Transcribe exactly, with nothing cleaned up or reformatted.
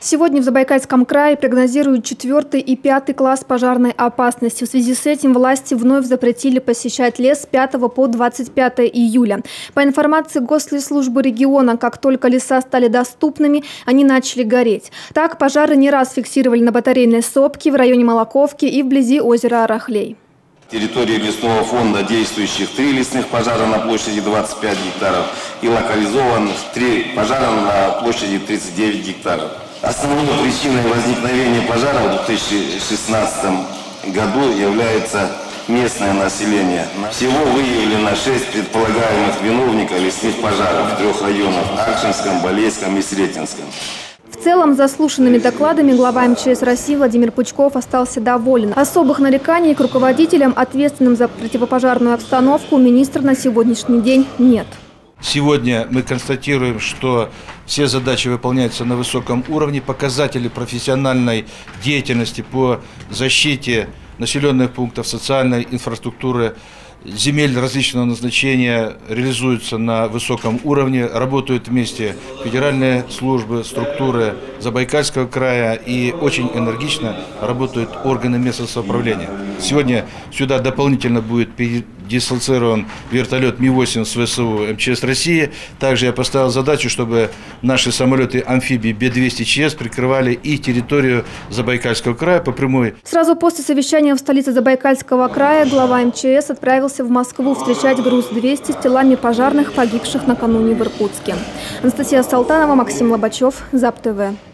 Сегодня в Забайкальском крае прогнозируют четвертый и пятый класс пожарной опасности. В связи с этим власти вновь запретили посещать лес с пятого по двадцать пятое июля. По информации Гослесслужбы региона, как только леса стали доступными, они начали гореть. Так, пожары не раз фиксировали на Батарейной сопке, в районе Молоковки и вблизи озера Арахлей. На территории лесного фонда действующих три лесных пожара на площади двадцать пять гектаров и локализованных три пожара на площади тридцать девять гектаров. Основной причиной возникновения пожара в две тысячи шестнадцатом году является местное население. Всего выявлено шесть предполагаемых виновников лесных пожаров в трех районах – Акшинском, Балейском и Сретенском. В целом, заслушанными докладами глава эм че эс России Владимир Пучков остался доволен. Особых нареканий к руководителям, ответственным за противопожарную обстановку, министра на сегодняшний день нет. Сегодня мы констатируем, что все задачи выполняются на высоком уровне. Показатели профессиональной деятельности по защите населенных пунктов, социальной инфраструктуры, земель различного назначения реализуются на высоком уровне. Работают вместе федеральные службы, структуры Забайкальского края и очень энергично работают органы местного самоуправления. Сегодня сюда дополнительно будет дислоцирован вертолет Ми восемь с вэ эс у эм че эс России. Также я поставил задачу, чтобы наши самолеты-амфибии Бэ двести Че Эс прикрывали и территорию Забайкальского края по прямой. Сразу после совещания в столице Забайкальского края глава эм че эс отправился в Москву встречать груз двести с телами пожарных, погибших накануне в Иркутске. Анастасия Салтанова, Максим Лобачев, ЗАП тэ вэ.